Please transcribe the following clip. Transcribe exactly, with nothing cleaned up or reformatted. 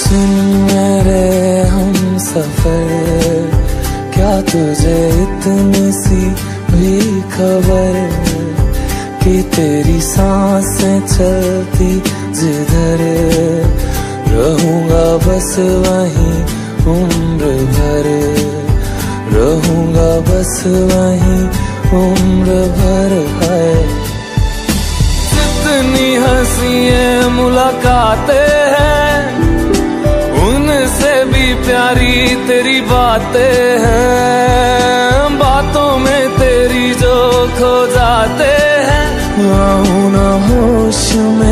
सुन मेरे हम सफर, क्या तुझे इतनी सी भी खबर कि तेरी सांसें चलती जिधर, रहूंगा बस वहीं उम्र भर, रहूंगा बस वहीं उम्र भर। है जितनी हंसी मुलाकातें हैं, उनसे भी प्यारी तेरी बातें हैं, बातों में तेरी जो खो जाते हैं। आऊं ना होश में